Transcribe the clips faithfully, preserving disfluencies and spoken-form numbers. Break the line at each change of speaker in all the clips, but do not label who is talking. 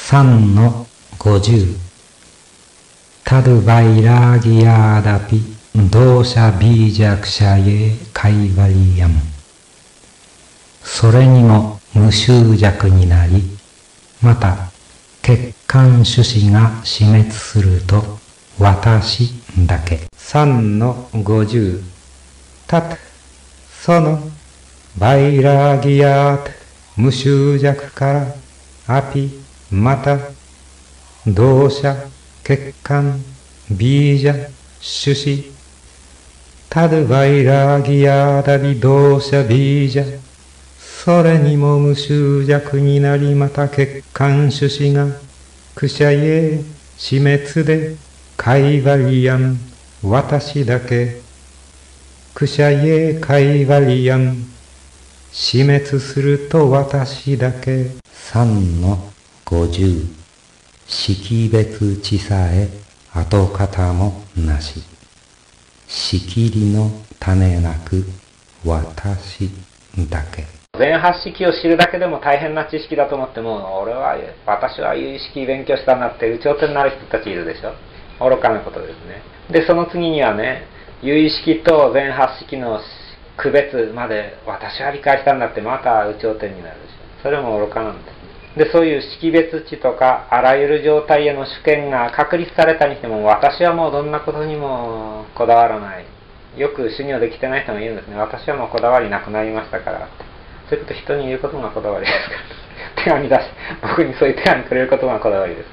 三の五十。タドバイラギヤーダピドーシャビージャクシャイエカイバリヤム。それにも無執着になり、また欠陥種子が死滅すると私だけ。三の五十。たとそのバイラギヤート無執着からアピまたドーシャ欠陥ビージャ種子タドバイラギヤーダビドーシャビージャ。それにも無執着になりまた欠陥種子がクシャイエ死滅でカイバリアン私だけ。クシャイエカイバリアン死滅すると私だけ。三の五十。識別地さえ跡形もなし。しきりの種なく私だけ。
全八式を知るだけでも大変な知識だと思っても、俺は私は有意識勉強したんだって有頂天になる人たちいるでしょ。愚かなことですね。でその次にはね、有意識と全八式の区別まで私は理解したんだってまた有頂天になるでしょ。それも愚かなんです。でそういう識別値とかあらゆる状態への主権が確立されたにしても、私はもうどんなことにもこだわらない。よく修行できてない人もいるんですね。私はもうこだわりなくなりましたからって。そういうこと人に言うことがこだわりですから手紙出し僕にそういう手紙くれることがこだわりです。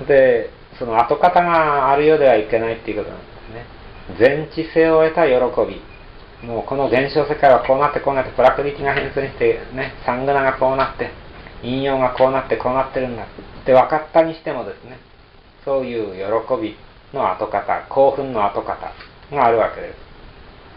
でその後方があるようではいけないっていうことなんですね。全知性を得た喜び、もうこの現象世界はこうなってこうなってプラクリティが変遷してね、サングナがこうなって引用がこうなってこうなってるんだって分かったにしてもですね、そういう喜びの後方、興奮の後方があるわけです。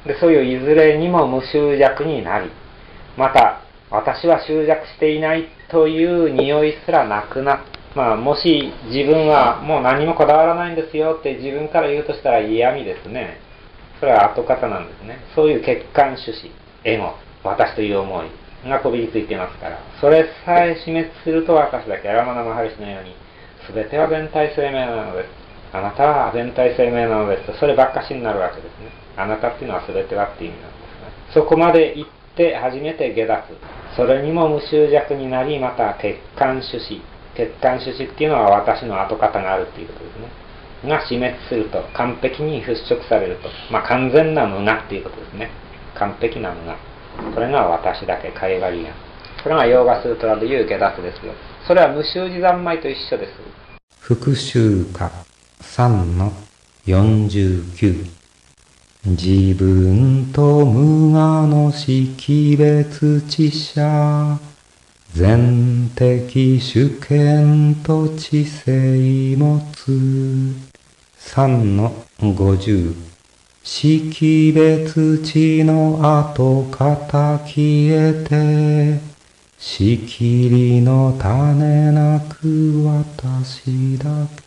でそういういずれにも無執着になり、また私は執着していないという匂いすらなくなっ、まあ、もし自分はもう何もこだわらないんですよって自分から言うとしたら嫌味ですね。それは後方なんですね。そういう欠陥種子、エゴ、私という思いがこびりついていますから、それさえ死滅すると私だけ。ラマナマハリシのように全ては全体生命なのです、あなたは全体生命なのですと、そればっかしになるわけですね。あなたっていうのは全てはっていう意味なんですね。そこまで行って初めて下脱、それにも無執着になり、また欠陥種子、欠陥種子っていうのは私の後方があるっていうことですね。が死滅すると、完璧に払拭されると、まあ完全な無我っていうことですね。完璧な無我、これが私だけ、カイバリアン。これがヨーガスートラでいう下脱ですよ。それは無臭持三昧と一緒です。
復習歌三の四十九。自分と無我の識別知者、全的主権と知性持つ。三の五十。識別知の後方消えて、しきりの種なく私だけ。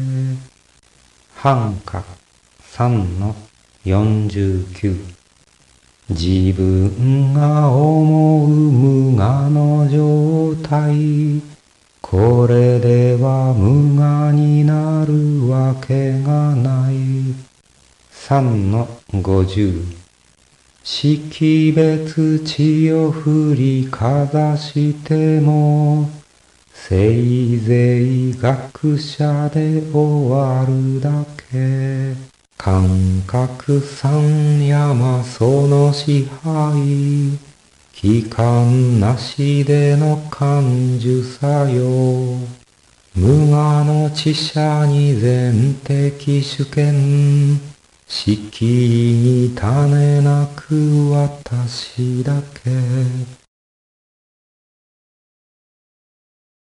反歌三の四十九。自分が思う無我の状態、これでは無我になるわけがない。三の五十。識別知を振りかざしても、せいぜい学者で終わるだけ。感覚三山その支配、期間なしでの感受作用、無我の知者に全的主権、しきりに種なく私だけ。